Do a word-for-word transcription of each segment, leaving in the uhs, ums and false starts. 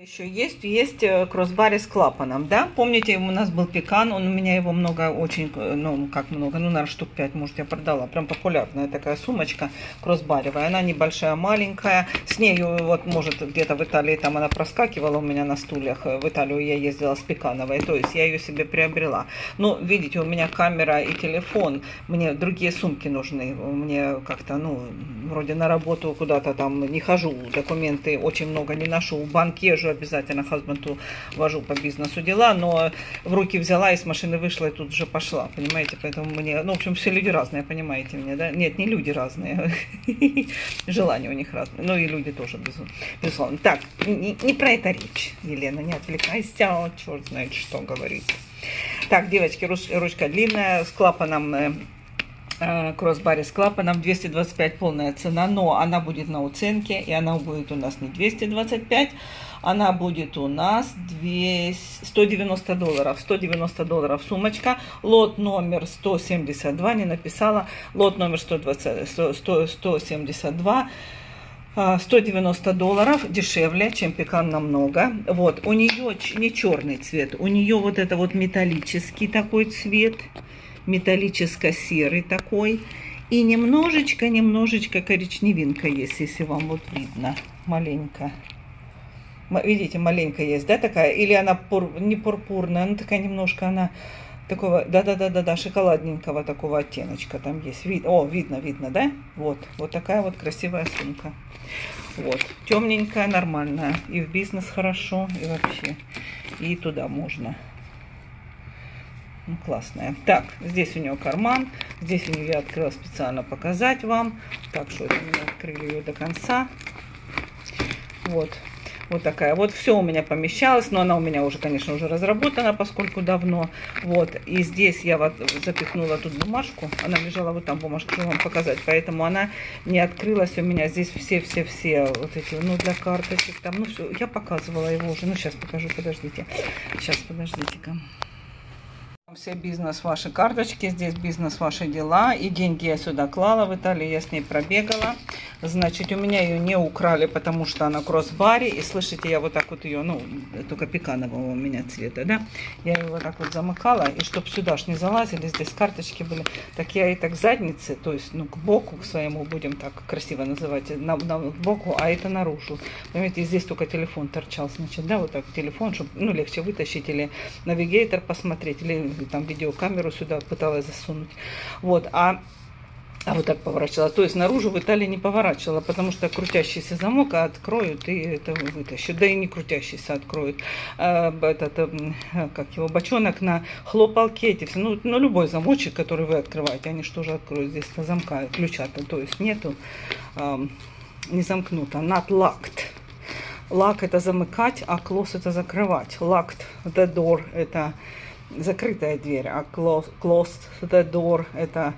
Еще есть, есть кроссбари с клапаном, да? Помните, у нас был пекан, он, у меня его много, очень, ну, как много, ну, наверное, штук пять, может, я продала. Прям популярная такая сумочка кроссбаривая. Она небольшая, маленькая. С нею, вот, может, где-то в Италии, там она проскакивала у меня на стульях. В Италию я ездила с пекановой, то есть я ее себе приобрела. Но, видите, у меня камера и телефон, мне другие сумки нужны. Мне как-то, ну, вроде на работу куда-то там не хожу, документы очень много не ношу, в банк езжу, обязательно хазбанду вожу по бизнесу дела, но в руки взяла и с машины вышла и тут же пошла, понимаете, поэтому мне, ну, в общем, все люди разные, понимаете меня, да? Нет, не люди разные, желания у них разные, ну и люди тоже, безусловно. Так, не, не про это речь, Елена, не отвлекайся, черт знает, что говорить. Так, девочки, ручка длинная, с клапаном, кроссбари с клапаном, двести двадцать пять полная цена, но она будет на уценке, и она будет у нас не двести двадцать пять, она будет у нас двести, сто девяносто долларов, сто девяносто долларов сумочка, лот номер сто семьдесят два, не написала, лот номер сто двадцать, сто, сто, сто семьдесят два, сто девяносто долларов, дешевле, чем пекан намного. Вот, у нее не черный цвет, у нее вот это вот металлический такой цвет, металлическо-серый такой. И немножечко-немножечко коричневинка есть, если вам вот видно. Маленько. Видите, маленько есть, да, такая? Или она пур, не пурпурная, она такая немножко, она такого, да-да-да-да-да, шоколадненького такого оттеночка там есть. Вид, о, видно, видно, да? Вот, вот такая вот красивая сумка. Вот, темненькая, нормальная. И в бизнес хорошо, и вообще. И туда можно. Ну, классная. Так, здесь у нее карман. Здесь у нее я открыла специально показать вам. Так, что это мы открыли ее до конца. Вот. Вот такая. Вот все у меня помещалось. Но она у меня уже, конечно, уже разработана, поскольку давно. Вот. И здесь я вот запихнула тут бумажку. Она лежала вот там, бумажку, чтобы вам показать. Поэтому она не открылась у меня. Здесь все-все-все вот эти, ну, для карточек. Там, ну, все. Я показывала его уже. Ну, сейчас покажу, подождите. Сейчас, подождите-ка. Все бизнес, ваши карточки, здесь бизнес, ваши дела. И деньги я сюда клала в Италии, я с ней пробегала. Значит, у меня ее не украли, потому что она кроссбари. И слышите, я вот так вот ее, ну, только пеканового у меня цвета, да. Я ее вот так вот замыкала. И чтобы сюда ж не залазили, здесь карточки были. Так я и так задницы, то есть, ну, к боку к своему, будем так красиво называть, на, на, к боку, а это наружу. Понимаете, здесь только телефон торчал, значит, да, вот так телефон, чтобы, ну, легче вытащить, или навигатор посмотреть, или там видеокамеру сюда пыталась засунуть. Вот, а, а вот так поворачивала. То есть наружу в Италии не поворачивала, потому что крутящийся замок откроют и это вытащат. Да и не крутящийся откроют. А, этот, как его, бочонок на хлопалке, эти все. Ну, ну, любой замочек, который вы открываете, они что же откроют здесь на замка, ключа-то, то есть нету, а, не замкнуто. Not locked. Lock это замыкать, а close это закрывать. Locked the door это закрытая дверь, а closed, closed the door это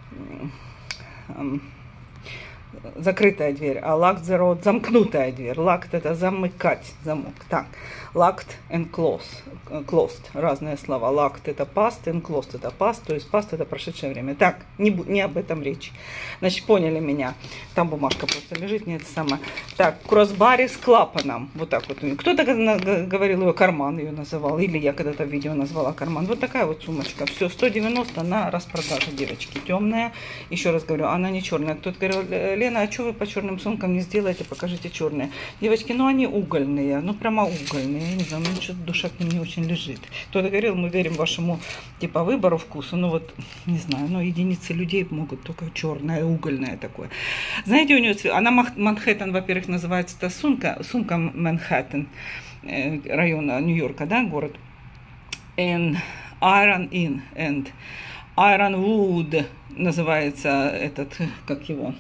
um, закрытая дверь, а locked the road замкнутая дверь. Locked это замыкать замок. Так, locked and closed, closed разные слова. Locked это past and closed это past, то есть past это прошедшее время. Так, не, не об этом речь. Значит, поняли меня. Там бумажка просто лежит, не это самое. Так, кроссбари с клапаном. Вот так вот. Кто-то говорил, ее карман ее называл, или я когда-то в видео назвала карман. Вот такая вот сумочка. Все, сто девяносто на распродаже, девочки. Темная. Еще раз говорю, она не черная. Кто-то говорил, Лена, а что вы по черным сумкам не сделаете, покажите черные. Девочки, ну они угольные, ну прямо угольные. Я не знаю, ну что-то душа к ним не очень лежит. Кто-то говорил, мы верим вашему типа выбору вкуса. Ну вот, не знаю, но единицы людей могут только черное, угольное такое. Знаете, у нее она Манхэттен, во-первых, называется эта сумка, сумка Манхэттен, района Нью-Йорка, да, город. And Iron In and Ironwood называется этот, как его,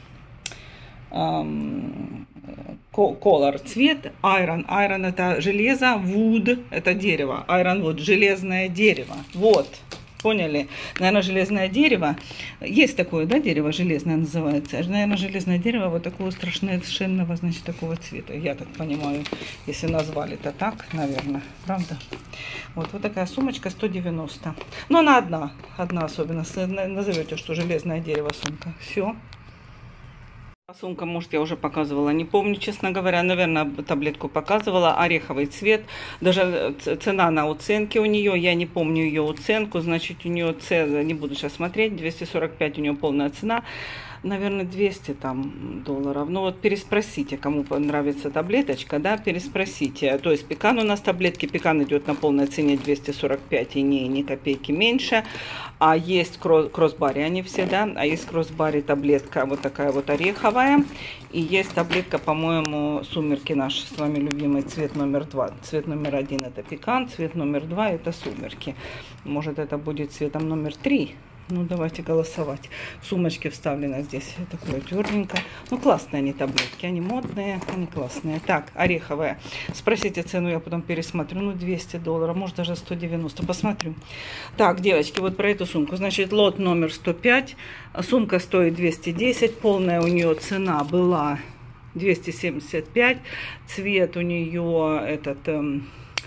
um, color, цвет. Iron, iron это железо, wood это дерево, ironwood железное дерево. Вот. Поняли? Наверное, железное дерево. Есть такое, да, дерево железное называется. Наверное, железное дерево вот такого страшного, значит, такого цвета. Я так понимаю, если назвали-то так, наверное. Правда? Вот, вот такая сумочка сто девяносто. Но она одна. Одна особенно. Назовете, что железное дерево сумка. Все. Сумка, может, я уже показывала, не помню, честно говоря, наверное, таблетку показывала, ореховый цвет, даже цена на уценке у нее, я не помню ее уценку, значит, у нее цена, не буду сейчас смотреть, двести сорок пять у нее полная цена, наверное, двести там долларов. Ну вот переспросите, кому понравится таблеточка, да, переспросите. То есть пекан у нас таблетки, пекан идет на полной цене двести сорок пять и ни, ни копейки меньше. А есть кроссбари, они все, да, а есть кроссбари таблетка вот такая вот ореховая. И есть таблетка, по-моему, сумерки наши с вами любимый цвет номер два. Цвет номер один это пекан, цвет номер два это сумерки. Может это будет цветом номер три. Ну, давайте голосовать. В сумочке вставлено здесь такое тверденькое. Ну, классные они таблетки. Они модные, они классные. Так, ореховая. Спросите цену, я потом пересмотрю. Ну, двести долларов, может даже сто девяносто. Посмотрю. Так, девочки, вот про эту сумку. Значит, лот номер сто пять. Сумка стоит двести десять. Полная у нее цена была двести семьдесят пять. Цвет у нее этот... Эм,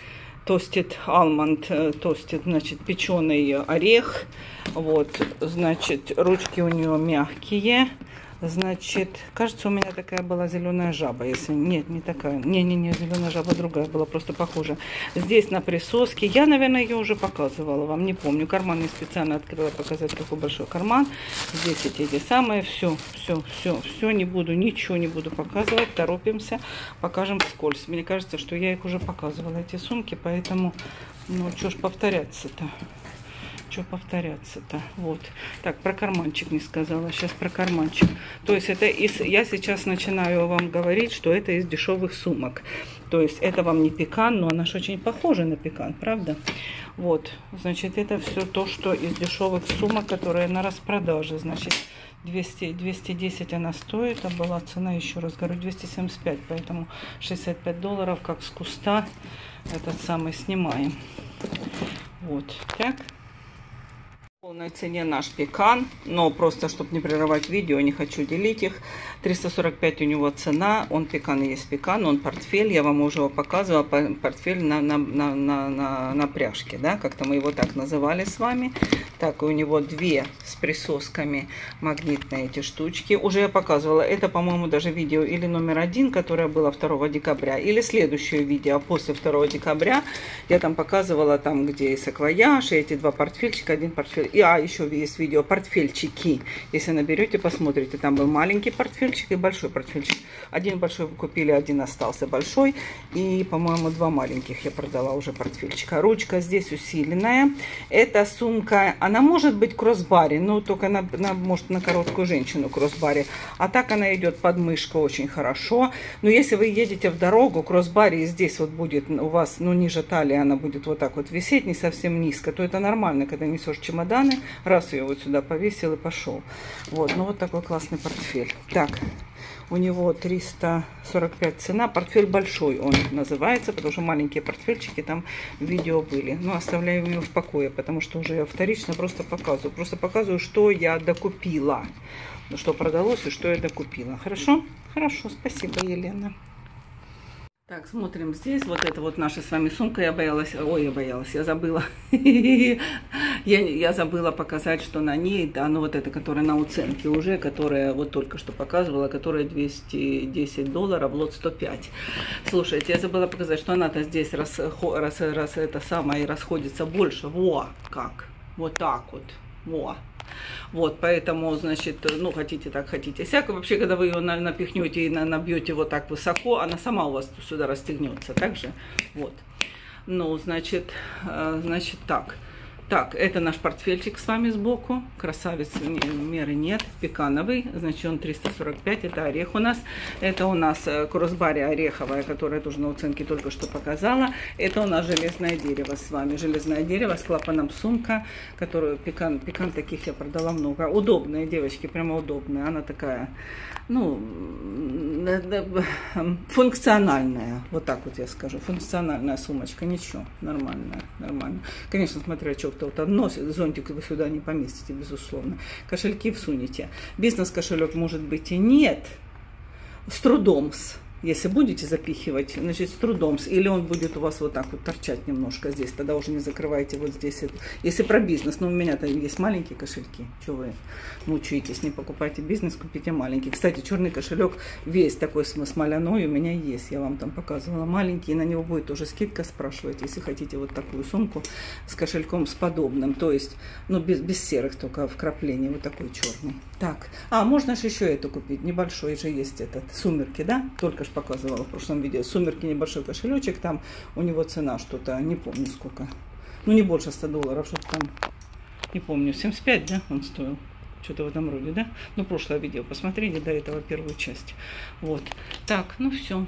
тостит алмонд, тостит, значит, печеный орех. Вот, значит, ручки у нее мягкие. Значит, кажется, у меня такая была зеленая жаба. Если нет, не такая. Не-не-не, зеленая жаба другая была, просто похожа. Здесь на присоске. Я, наверное, ее уже показывала вам, не помню. Карманы специально открыла показать, какой большой карман. Здесь эти, эти самые. Все, все, все, все. Не буду, ничего не буду показывать. Торопимся. Покажем вскользь. Мне кажется, что я их уже показывала, эти сумки. Поэтому, ну, что ж повторяться-то. Что повторяться-то? Вот. Так, про карманчик не сказала. Сейчас про карманчик. То есть это из... Я сейчас начинаю вам говорить, что это из дешевых сумок. То есть это вам не пекан, но она же очень похожа на пекан, правда? Вот. Значит, это все то, что из дешевых сумок, которые на распродаже. Значит, двести, двести десять она стоит, а была цена, еще раз говорю, двести семьдесят пять. Поэтому шестьдесят пять долларов, как с куста, этот самый снимаем. Вот. Так. В полной цене наш пекан, но просто, чтобы не прерывать видео, не хочу делить их. триста сорок пять у него цена, он пекан и есть пекан, он портфель, я вам уже его показывала, портфель на, на, на, на, на, на пряжке, да, как-то мы его так называли с вами. Так, у него две с присосками магнитные эти штучки, уже я показывала, это, по-моему, даже видео или номер один, которое было второго декабря, или следующее видео после второго декабря, я там показывала, там, где и саквояж, и эти два портфельчика, один портфель. И, а, еще есть видео портфельчики. Если наберете, посмотрите. Там был маленький портфельчик и большой портфельчик. Один большой вы купили, один остался большой. И, по-моему, два маленьких я продала уже портфельчика. Ручка здесь усиленная. Эта сумка, она может быть кроссбари, но только на, на, может на короткую женщину кроссбари. А так она идет под мышку очень хорошо. Но если вы едете в дорогу, кроссбари здесь вот будет у вас, ну, ниже талии она будет вот так вот висеть, не совсем низко, то это нормально, когда несешь чемодан. Раз ее вот сюда повесил и пошел. Вот, ну вот такой классный портфель. Так, у него триста сорок пять цена. Портфель большой он называется, потому что маленькие портфельчики там в видео были. Но оставляю его в покое, потому что уже я вторично просто показываю. Просто показываю, что я докупила. Что продалось и что я докупила. Хорошо? Хорошо, спасибо, Елена. Так, смотрим здесь. Вот это вот наша с вами сумка. Я боялась, ой, я боялась, я забыла. я, я забыла показать, что на ней, да, ну вот это, которая на уценке уже, которая вот только что показывала, которая двести десять долларов, лот сто пять. Слушайте, я забыла показать, что она-то здесь раз, раз, раз это самое расходится больше. Во, как? Вот так вот. Во. Вот, поэтому, значит, ну, хотите так, хотите сяк. Вообще, когда вы ее напихнете и набьете вот так высоко, она сама у вас сюда расстегнется. Также, вот. Ну, значит, значит, так. Так, это наш портфельчик с вами сбоку. Красавец, меры нет. Пекановый, значит, он триста сорок пять. Это орех у нас. Это у нас кроссбари ореховая, которая тоже на уценке только что показала. Это у нас железное дерево с вами. Железное дерево с клапаном сумка, которую пекан, пекан таких я продала много. Удобная, девочки, прямо удобная. Она такая, ну, функциональная. Вот так вот я скажу. Функциональная сумочка. Ничего, нормальная, нормально. Конечно, смотря, что кто-то носит, зонтик вы сюда не поместите, безусловно. Кошельки всунете. Бизнес-кошелек может быть и нет, с трудом, с, Если будете запихивать, значит, с трудом. Или он будет у вас вот так вот торчать немножко здесь. Тогда уже не закрывайте вот здесь. Если про бизнес. Но у меня-то есть маленькие кошельки. Чего вы мучаетесь? Не покупайте бизнес, купите маленький. Кстати, черный кошелек весь такой смоляной у меня есть. Я вам там показывала. Маленький. И на него будет тоже скидка, спрашивать, если хотите вот такую сумку с кошельком с подобным. То есть, ну, без, без серых, только вкраплений. Вот такой черный. Так. А, можно же еще эту купить. Небольшой же есть этот. Сумерки, да? Только что показывала в прошлом видео. Сумерки, небольшой кошелечек, там у него цена что-то, не помню сколько. Ну, не больше ста долларов, что-то там, не помню, семьдесят пять, да, он стоил. Что-то в этом роде, да? Ну, прошлое видео посмотрели, до этого первую часть. Вот. Так, ну все.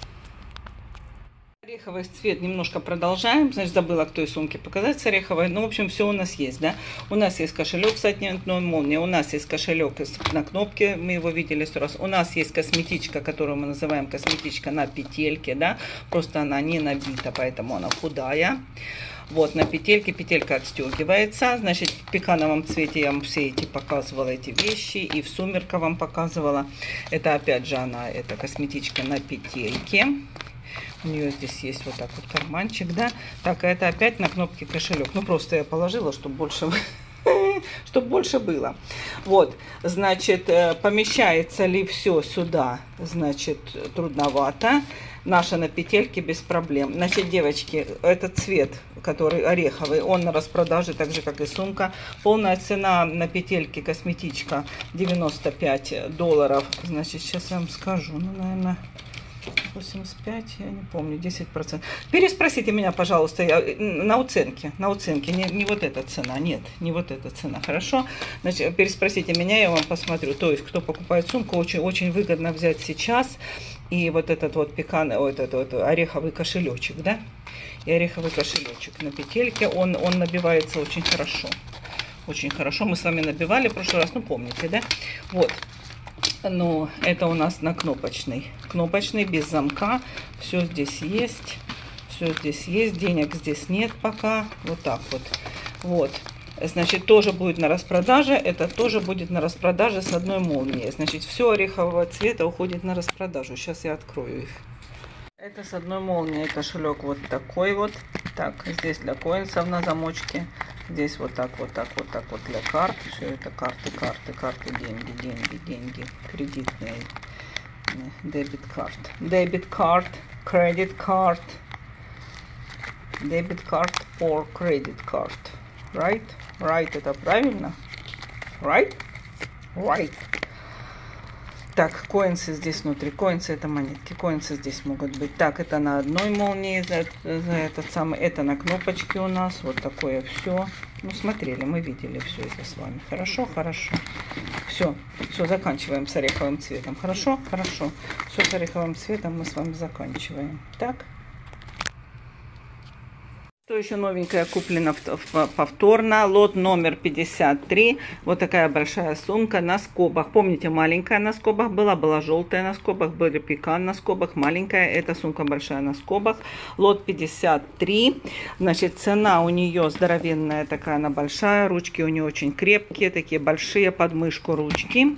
Ореховый цвет немножко продолжаем. Значит, забыла к той сумке показать с ореховой. Ну, в общем, все у нас есть, да. У нас есть кошелек с отнятной молнией. У нас есть кошелек на кнопке. Мы его видели сто раз. У нас есть косметичка, которую мы называем косметичка на петельке, да. Просто она не набита, поэтому она худая. Вот, на петельке. Петелька отстегивается. Значит, в пекановом цвете я вам все эти показывала, эти вещи. И в сумерковом показывала. Это опять же она, это косметичка на петельке. У нее здесь есть вот так вот карманчик, да. Так, а это опять на кнопке кошелек. Ну, просто я положила, чтобы больше, чтобы больше было. Вот, значит, помещается ли все сюда, значит, трудновато. Наша на петельке без проблем. Значит, девочки, этот цвет, который ореховый, он на распродаже, так же, как и сумка. Полная цена на петельке косметичка девяносто пять долларов. Значит, сейчас я вам скажу, ну, наверное... восемьдесят пять, я не помню, десять процентов. Переспросите меня, пожалуйста, я, на уценке, на уценке, не, не вот эта цена, нет, не вот эта цена, хорошо? Значит, переспросите меня, я вам посмотрю. То есть, кто покупает сумку, очень, очень выгодно взять сейчас. И вот этот вот пекан, вот этот вот ореховый кошелечек, да? И ореховый кошелечек на петельке, он, он набивается очень хорошо. Очень хорошо. Мы с вами набивали в прошлый раз, ну, помните, да? Вот. Но это у нас на кнопочный. Кнопочный, без замка. Все здесь есть. Все здесь есть. Денег здесь нет пока. Вот так вот. Вот. Значит, тоже будет на распродаже. Это тоже будет на распродаже с одной молнией. Значит, все орехового цвета уходит на распродажу. Сейчас я открою их. Это с одной молнией кошелек вот такой вот. Так, здесь для коинсов на замочке. Здесь вот так, вот так, вот так вот для карт. Все это карты, карты, карты, деньги, деньги, деньги. Кредитные. Дебет карт. Дебет карт, кредит карт. Дебет карт or credit card. Right? Right, это правильно? Right? Right. Так, коинсы здесь внутри. Коинсы это монетки. Коинсы здесь могут быть. Так, это на одной молнии. За, за этот самый. Это на кнопочке у нас. Вот такое все. Ну, смотрели, мы видели все это с вами. Хорошо, хорошо. Все, все, заканчиваем с ореховым цветом. Хорошо, хорошо. Все с ореховым цветом мы с вами заканчиваем. Так. Что еще новенькое куплено повторно? Лот номер пятьдесят три. Вот такая большая сумка на скобах. Помните, маленькая на скобах была, была желтая на скобах, был пекан на скобах, маленькая. Эта сумка большая на скобах. Лот пятьдесят три. Значит, цена у нее здоровенная такая, она большая. Ручки у нее очень крепкие, такие большие, под мышку ручки.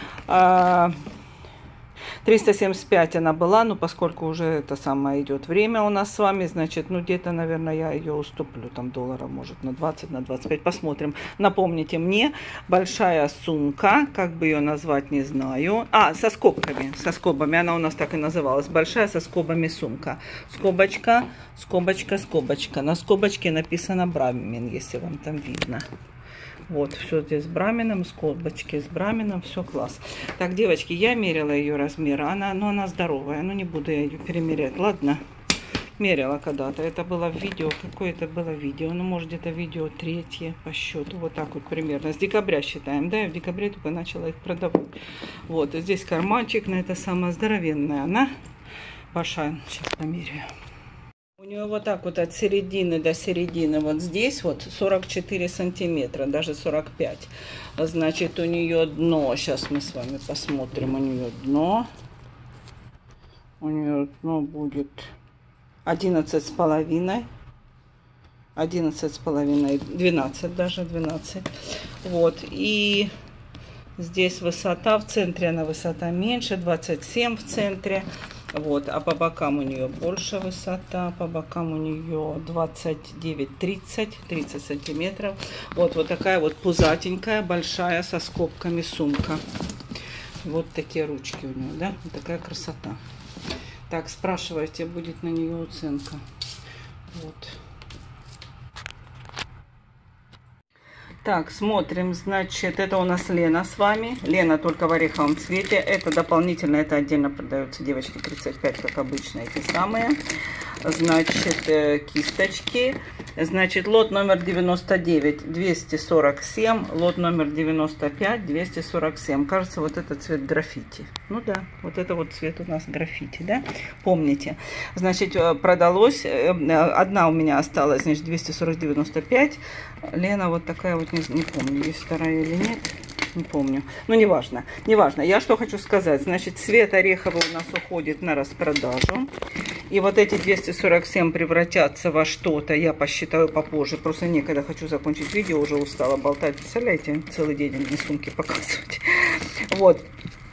триста семьдесят пять она была, но поскольку уже это самое идет время у нас с вами, значит, ну где-то, наверное, я ее уступлю, там долларов, может, на двадцать, на двадцать пять, посмотрим. Напомните мне, большая сумка, как бы ее назвать, не знаю. А, со скобками, со скобами, она у нас так и называлась, большая со скобами сумка. Скобочка, скобочка, скобочка. На скобочке написано Брамин, если вам там видно. Вот, все здесь с браменом, скобочки с браменом, все класс. Так, девочки, я мерила ее размер, она, ну, она здоровая, ну, не буду я ее перемерять, ладно? Мерила когда-то, это было в видео, какое-то было видео, ну, может, где-то видео третье по счету, вот так вот примерно, с декабря считаем, да, я в декабре только начала их продавать. Вот, здесь карманчик, на это самая здоровенная она, большая, сейчас померяю. У нее вот так вот от середины до середины, вот здесь вот сорок четыре сантиметра, даже сорок пять. Значит, у нее дно, сейчас мы с вами посмотрим, у нее дно. У нее дно будет одиннадцать с половиной. одиннадцать с половиной, двенадцать даже, двенадцать. Вот, и здесь высота, в центре она высота меньше, двадцать семь в центре. Вот, а по бокам у нее больше высота, по бокам у нее двадцать девять тридцать, тридцать сантиметров. Вот, вот такая вот пузатенькая, большая, со скобками сумка. Вот такие ручки у нее, да, вот такая красота. Так, спрашивайте, будет на нее оценка. Вот. Так, смотрим, значит, это у нас Лена с вами. Лена только в ореховом цвете. Это дополнительно, это отдельно продается, девочки, тридцать пять, как обычно, эти самые. Значит, кисточки. Значит, лот номер девяносто девять, двести сорок семь. Лот номер девяносто пять, двести сорок семь. Кажется, вот это цвет граффити. Ну да, вот это вот цвет у нас граффити, да? Помните. Значит, продалось. Одна у меня осталась, значит, двести сорок девяносто пять. Лена вот такая вот, не, не помню, есть вторая или нет. Не помню. Ну, неважно. Неважно. Я что хочу сказать. Значит, цвет ореховый у нас уходит на распродажу. И вот эти двести сорок семь превратятся во что-то. Я посчитаю попозже. Просто некогда, хочу закончить видео. Уже устала болтать. Представляете? Целый день мне сумки показывать. Вот.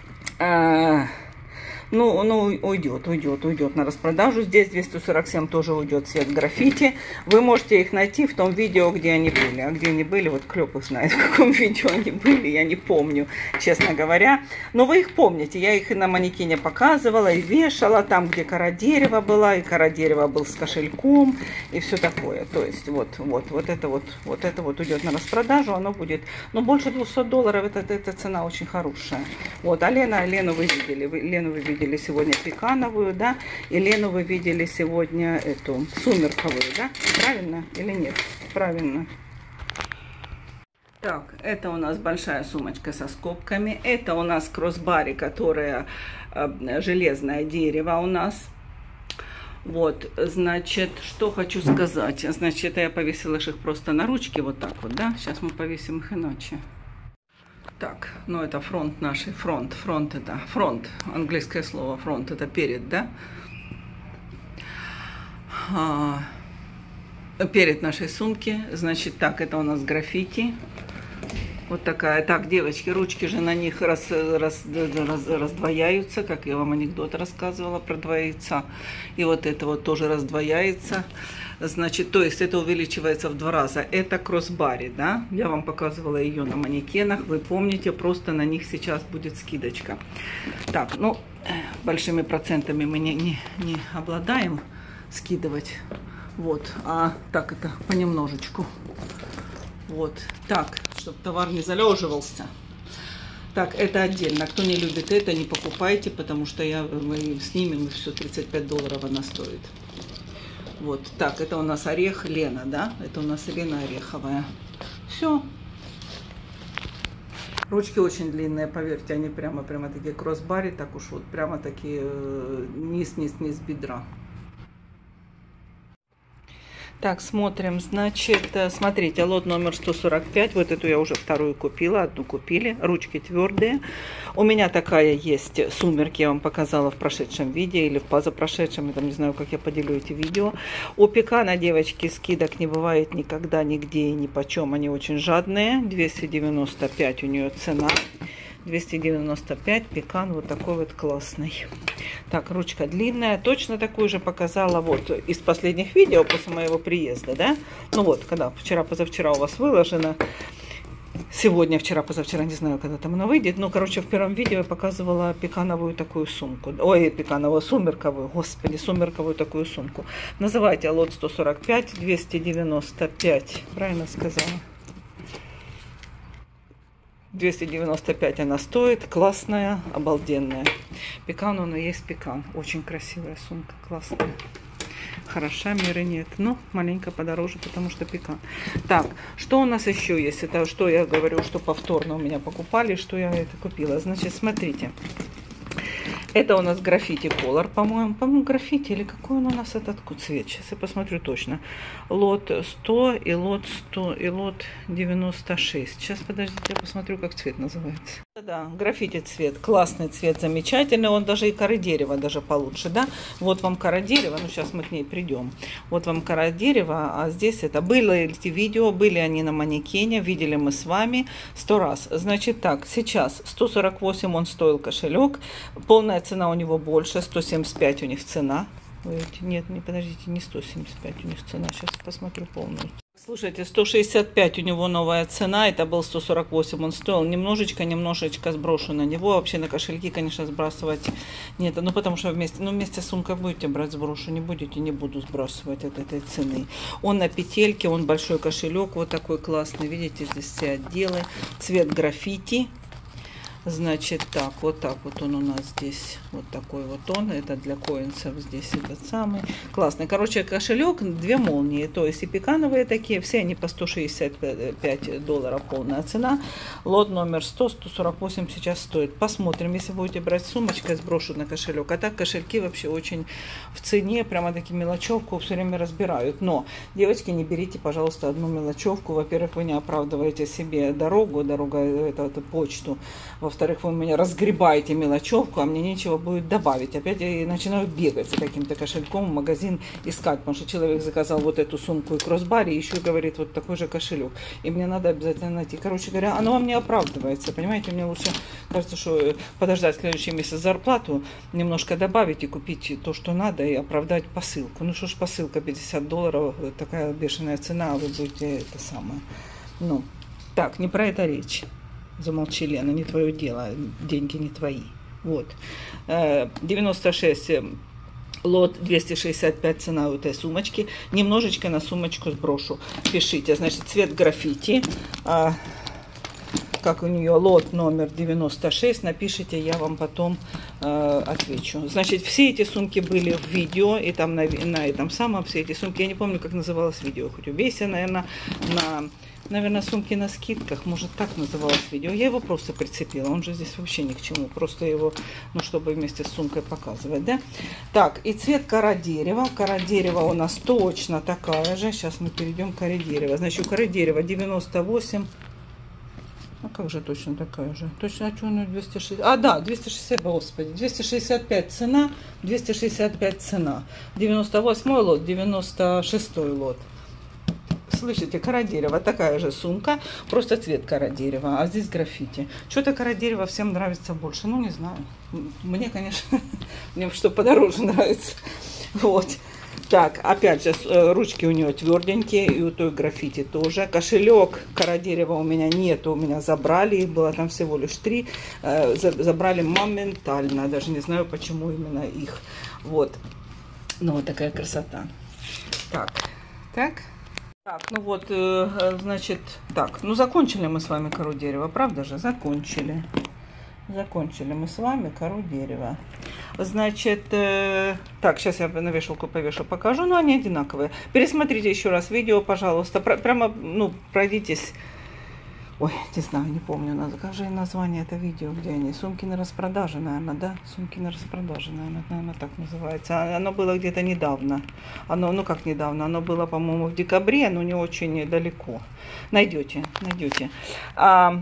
Ну, ну, уйдет, уйдет, уйдет на распродажу. Здесь двести сорок семь тоже уйдет цвет граффити. Вы можете их найти в том видео, где они были. А где они были, вот Клёп их знает, в каком видео они были, я не помню, честно говоря. Но вы их помните, я их и на манекене показывала, и вешала, там, где кора дерева была, и кора дерева был с кошельком, и все такое. То есть, вот, вот, вот это вот, вот это вот уйдет на распродажу, оно будет, ну, больше двухсот долларов, это, это, это цена очень хорошая. Вот, а Лена, Лену вы видели, вы, Лену вы видели сегодня пекановую, да, и Лену вы видели сегодня эту сумерковую, да, правильно или нет? Правильно. Так, это у нас большая сумочка со скобками, это у нас кроссбари, которая э, железное дерево у нас. Вот, значит, что хочу сказать, значит, я повесила их просто на ручки, вот так вот, да, сейчас мы повесим их иначе. Так, ну это фронт нашей, фронт, фронт это, фронт, английское слово фронт, это перед, да? А, перед нашей сумки, значит, так, это у нас граффити. Вот такая, так, девочки, ручки же на них раз, раз, раз, раздвояются, как я вам анекдот рассказывала про два яйца. И вот это вот тоже раздвояется. Значит, то есть это увеличивается в два раза. Это кроссбари, да? Я вам показывала ее на манекенах. Вы помните, просто на них сейчас будет скидочка. Так, ну, большими процентами мы не, не, не обладаем скидывать. Вот, а так это понемножечку. Вот, так, чтобы товар не залеживался. Так, это отдельно. Кто не любит это, не покупайте, потому что я, мы снимем, и все, тридцать пять долларов она стоит. Вот, так, это у нас орех Лена, да? Это у нас Лена ореховая. Все. Ручки очень длинные, поверьте, они прямо-прямо такие кроссбари, так уж вот прямо такие низ-низ-низ бедра. Так, смотрим, значит, смотрите, лот номер сто сорок пять, вот эту я уже вторую купила, одну купили, ручки твердые. У меня такая есть сумерки, я вам показала в прошедшем видео или в позапрошедшем, я там не знаю, как я поделю эти видео. У Пекана, девочки, скидок не бывает никогда, нигде и ни почем, они очень жадные, двести девяносто пять у нее цена. двести девяносто пять, Пекан вот такой вот классный. Так, ручка длинная, точно такую же показала вот из последних видео после моего приезда, да? Ну вот, когда вчера-позавчера у вас выложено, сегодня, вчера-позавчера, не знаю, когда там она выйдет, но, короче, в первом видео я показывала пекановую такую сумку, ой, пекановую, сумерковую, господи, сумерковую такую сумку. Называйте лот сто сорок пять, двести девяносто пять, правильно сказала? двести девяносто пять она стоит, классная, обалденная. Пекан, он и есть Пекан. Очень красивая сумка, классная. Хороша, меры нет. Но маленько подороже, потому что Пекан. Так, что у нас еще есть? Это что я говорю, что повторно у меня покупали, что я это купила. Значит, смотрите. Это у нас граффити колор, по-моему. По-моему, граффити или какой он у нас этот цвет? Сейчас я посмотрю точно. Лот сто и лот сто и лот девяносто шесть. Сейчас, подождите, я посмотрю, как цвет называется. Да, граффити цвет, классный цвет, замечательный, он даже и коры дерева даже получше, да. Вот вам кора дерева, ну сейчас мы к ней придем. Вот вам кора дерева, а здесь это, было эти видео, были они на манекене, видели мы с вами сто раз. Значит так, сейчас сто сорок восемь он стоил кошелек, полная цена у него больше, сто семьдесят пять у них цена. Нет, не подождите, не сто семьдесят пять у них цена, сейчас посмотрю полную. Слушайте, сто шестьдесят пять у него новая цена, это был сто сорок восемь, он стоил. Немножечко, немножечко сброшу на него. Вообще на кошельки, конечно, сбрасывать нет. Ну, потому что вместе, ну, вместе с сумкой будете брать, сброшу, не будете, не буду сбрасывать от этой цены. Он на петельке, он большой кошелек, вот такой классный, видите, здесь все отделы. Цвет граффити. Значит, так, вот так вот он у нас здесь, вот такой вот он, это для коинсов здесь этот самый, классный. Короче, кошелек, две молнии, то есть и пекановые такие, все они по сто шестьдесят пять долларов полная цена. Лот номер сто, сто сорок восемь сейчас стоит. Посмотрим, если будете брать сумочкой, сброшу на кошелек. А так кошельки вообще очень в цене, прямо таки мелочевку все время разбирают. Но, девочки, не берите, пожалуйста, одну мелочевку. Во-первых, вы не оправдываете себе дорогу, дорога, это, это почту. Во-вторых, вы у меня разгребаете мелочевку, а мне нечего будет добавить. Опять я начинаю бегать за каким-то кошельком в магазин искать, потому что человек заказал вот эту сумку и кроссбар, и еще говорит вот такой же кошелек. И мне надо обязательно найти. Короче говоря, оно вам не оправдывается, понимаете? Мне лучше, кажется, что подождать следующий месяц зарплату, немножко добавить и купить то, что надо, и оправдать посылку. Ну что ж, посылка пятьдесят долларов, такая бешеная цена, а вы будете это самое. Ну, так, не про это речь. Замолчи, Лена, не твое дело, деньги не твои. Вот. девяносто шесть лот, двести шестьдесят пять цена у этой сумочки. Немножечко на сумочку сброшу. Пишите, значит, цвет граффити. Как у нее лот номер девяносто шесть, напишите, я вам потом э, отвечу. Значит, все эти сумки были в видео, и там на, на этом самом все эти сумки, я не помню, как называлось видео, хоть убейся, наверное, на, наверное, сумки на скидках, может, так называлось видео. Я его просто прицепила, он же здесь вообще ни к чему, просто его, ну, чтобы вместе с сумкой показывать, да. Так, и цвет кора дерева, кора дерева у нас точно такая же, сейчас мы перейдем к коре дерева. Значит, у коры дерева девяносто восемь. А как же точно такая же? Точно, а что у нее двести шестьдесят? А, да, двести шестьдесят, господи, двести шестьдесят пять цена, двести шестьдесят пять цена. девяносто восьмой лот, девяносто шестой лот. Слышите, кора дерева, такая же сумка, просто цвет кора дерева, а здесь граффити. Что-то кора дерева всем нравится больше, ну не знаю. Мне, конечно, мне что подороже нравится. Вот. Так, опять же, ручки у нее тверденькие, и у той граффити тоже. Кошелек кора дерева у меня нет, у меня забрали, их было там всего лишь три. Забрали моментально, даже не знаю, почему именно их. Вот. Ну, вот такая красота. Так, так. Так, ну вот, значит, так, ну закончили мы с вами кору дерева, правда же? Закончили. Закончили мы с вами кору дерева. Значит, э, так, сейчас я на вешалку повешу, покажу, но они одинаковые. Пересмотрите еще раз видео, пожалуйста. Про, прямо, ну, пройдитесь. Ой, не знаю, не помню, скажи название этого видео, где они. Сумки на распродаже, наверное, да? Сумки на распродаже, наверное, наверное, так называется. Оно было где-то недавно. Оно, ну как недавно, оно было, по-моему, в декабре, но не очень далеко. Найдете, найдете. А,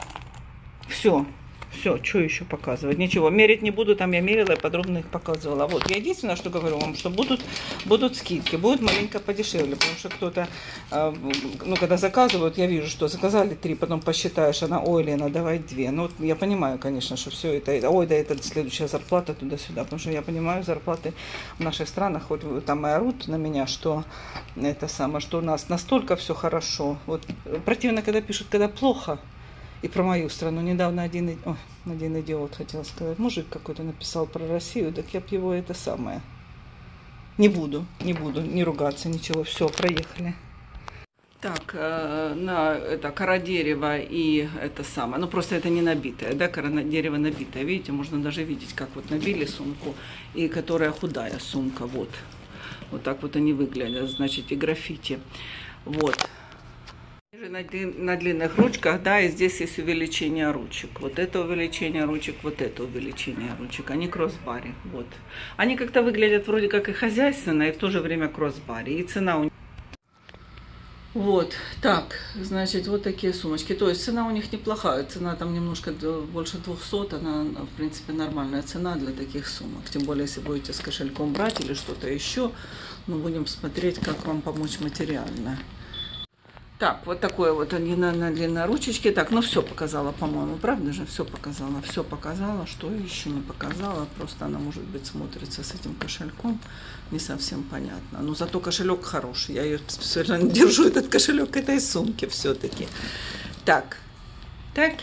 все. Все, что еще показывать? Ничего, мерить не буду, там я мерила и подробно их показывала. Вот, я единственное, что говорю вам, что будут, будут скидки, будут маленько подешевле, потому что кто-то, э, ну, когда заказывают, я вижу, что заказали три, потом посчитаешь, она, ой, Лена, давай две. Ну, вот я понимаю, конечно, что все это, ой, да, это следующая зарплата туда-сюда, потому что я понимаю, зарплаты в наших странах, хоть там и орут на меня, что это самое, что у нас настолько все хорошо. Вот противно, когда пишут, когда плохо. И про мою страну. Недавно один, ой, один идиот, хотел сказать, мужик какой-то написал про Россию, так я б его это самое. Не буду, не буду, не ругаться, ничего, все, проехали. Так, э, на это кора дерева и это самое, ну просто это не набитая, да, кора дерева набитая, видите, можно даже видеть, как вот набили сумку, и которая худая сумка, вот. Вот так вот они выглядят, значит, и граффити, вот. На, на длинных ручках, да, и здесь есть увеличение ручек. Вот это увеличение ручек, вот это увеличение ручек. Они кроссбари, вот. Они как-то выглядят вроде как и хозяйственно, и в то же время кроссбари. И цена у них... Вот, так, значит, вот такие сумочки. То есть цена у них неплохая, цена там немножко больше двухсот, она, в принципе, нормальная цена для таких сумок. Тем более, если будете с кошельком брать или что-то еще, мы будем смотреть, как вам помочь материально. Так, вот такое вот они на, на длинной ручечке. Так, ну все показала, по-моему, правда же? Все показала, все показала, что еще не показала. Просто она, может быть, смотрится с этим кошельком не совсем понятно. Но зато кошелек хороший. Я ее специально держу, этот кошелек к этой сумке все-таки. Так, так.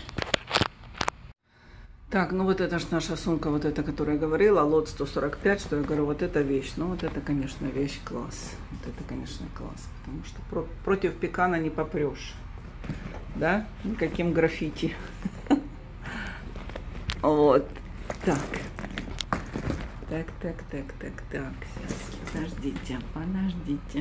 Так, ну вот это же наша сумка, вот эта, которая я говорила, лот сто сорок пять, что я говорю, вот это вещь. Ну вот это, конечно, вещь класс. Вот это, конечно, класс, потому что про против пекана не попрешь, да, никаким граффити. Вот, так. Так, так, так, так, так, сейчас, подождите, подождите.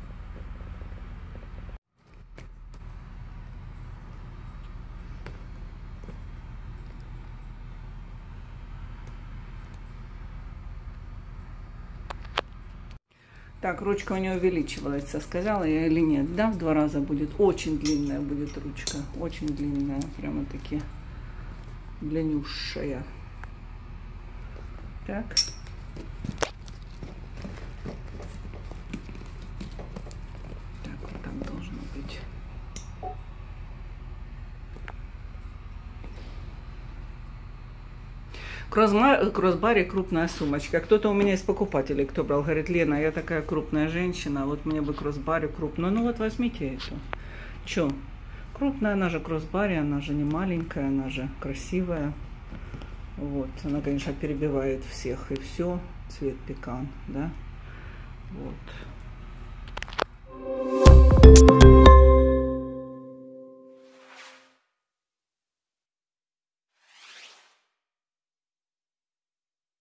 Так, ручка у нее увеличивается, сказала я или нет, да, в два раза будет, очень длинная будет ручка, очень длинная, прямо-таки длиннющая. Так. Так, вот так должно быть. Кроссбаре крупная сумочка. Кто-то у меня из покупателей, кто брал, говорит, Лена, я такая крупная женщина, вот мне бы кроссбаре крупную. Ну вот возьмите эту. Че? Крупная, она же кроссбаре, она же не маленькая, она же красивая. Вот, она, конечно, перебивает всех и все. Цвет пекан, да? Вот.